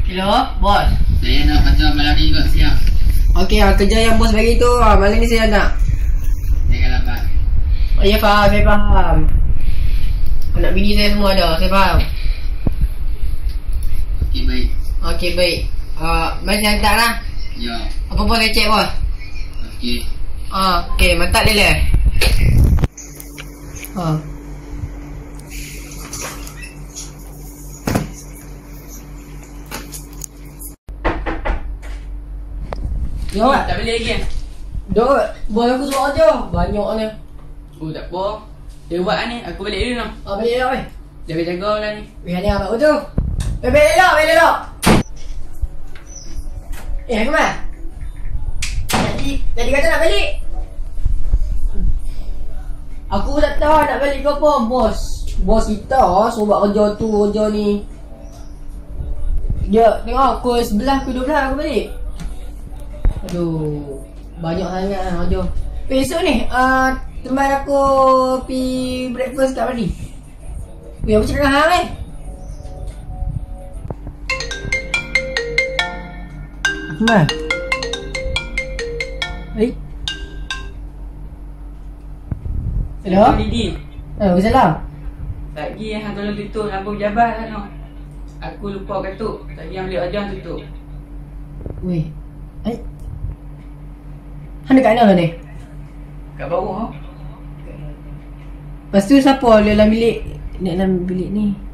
Hello, bos. Saya nak kerja malam ni juga siap. Okey, kerja yang bos bagi tu malam ni saya nak. Jangan lambat. Oh ya, faham, saya faham. Anak bini saya semua ada, saya faham. Okey, baik. Okey, baik. Mari saya hantar lah. Ya. Apa bos saya cek bos? Okey. Okey, mantap dia. Jawab. Tak boleh lagi kan? Dok, bos aku suruh aja. Banyak ni. Oh tak apa. Dia buat ni, aku balik dulu noh. Balik dah weh. Jaga-jaga lah ni. Weh ni abang tu. Balik dah. Aku mah. Jadi kata nak balik. Aku tak tahu nak balik ke apa, bos. Bos kita suruh buat kerja tu, kerja ni. Dia tengok pukul 11, pukul 12 aku balik. Aduh, banyak sangat lah kerja. Besok ni, teman aku pergi breakfast kat mana ni? Weh, aku cakap hang ni. Akmal. Hai. Hello? Didi. Waalaikumsalam. Lagi yang tolong tutup lampu pejabat lah noh. Aku lupa katuk. Tadi yang beli ajar tutup. Weh. Hai. Hang dekat mana ni? Kat bawah. Lepas tu siapa dalam bilik ni?